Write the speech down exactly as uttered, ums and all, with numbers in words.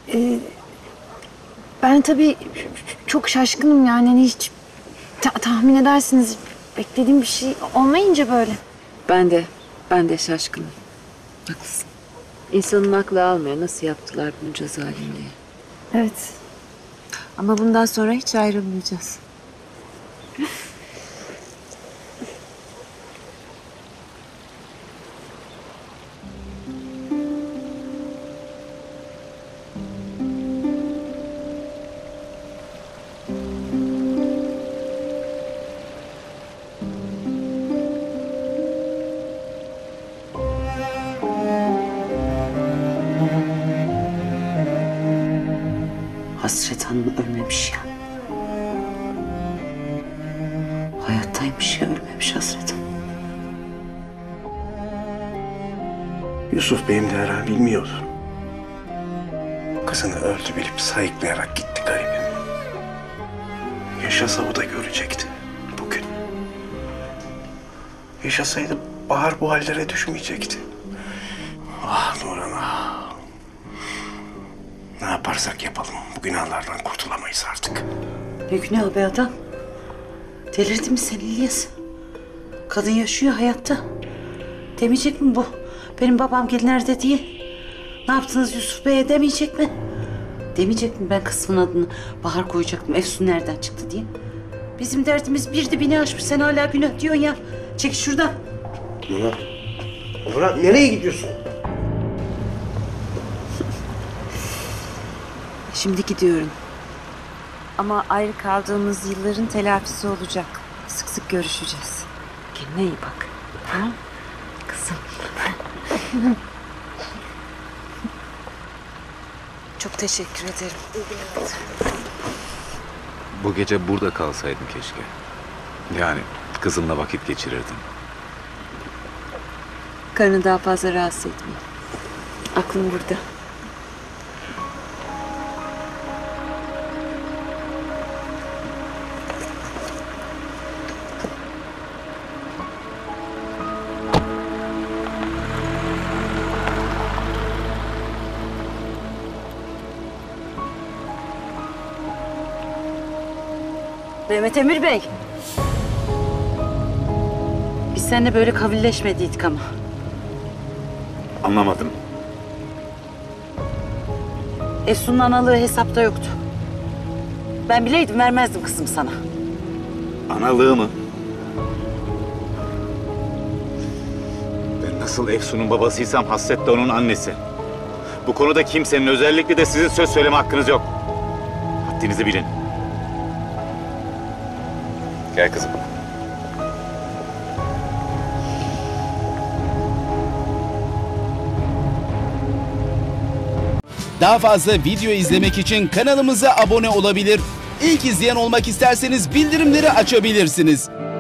Ee, ben tabii çok şaşkınım yani. Hani hiç ta tahmin edersiniz. Beklediğim bir şey olmayınca böyle. Ben de, ben de şaşkınım. Haklısın. İnsanın aklı almıyor. Nasıl yaptılar bunca zalimliği? Evet. Ama bundan sonra hiç ayrılmayacağız. Hasret Hanım ölmemiş ya. Hayattaymış ya, ölmemiş Hasret Hanım. Yusuf Bey'im de herhalde bilmiyordu. Kızını öldü bilip sayıklayarak gitti garibim. Yaşasa o da görecekti bugün. Yaşasaydı Bahar bu hallere düşmeyecekti. Ah Nurhan ah. Ne yaparsak yapalım bu günahlardan kurtulamayız artık. Ne günah be adam? Delirdin mi sen İlyas? Kadın yaşıyor hayatta. Demeyecek mi bu? Benim babam gelinlerde değil. Ne yaptınız Yusuf Bey'e demeyecek mi? Demeyecek mi ben kızımın adını Bahar koyacaktım, Efsun nereden çıktı diye? Bizim derdimiz bir dibini aşmış, sen hala günah diyorsun ya. Çek şuradan. Nurhan, Nurhan nereye gidiyorsun? Şimdi gidiyorum. Ama ayrı kaldığımız yılların telafisi olacak. Sık sık görüşeceğiz. Kendine iyi bak. Tamam mı? Kızım. Çok teşekkür ederim. Bu gece burada kalsaydın keşke. Yani kızımla vakit geçirirdin. Karını daha fazla rahatsız etmeyin. Aklım burada. Mehmet Emir Bey. Biz seninle böyle kavilleşmediydik ama. Anlamadım. Efsun'un analığı hesapta yoktu. Ben bileydim vermezdim kızım sana. Analığı mı? Ben nasıl Efsun'un babasıysam Hasret de onun annesi. Bu konuda kimsenin, özellikle de sizin söz söyleme hakkınız yok. Haddinizi bilin. Gel kızım. Daha fazla video izlemek için kanalımıza abone olabilir. İlk izleyen olmak isterseniz bildirimleri açabilirsiniz.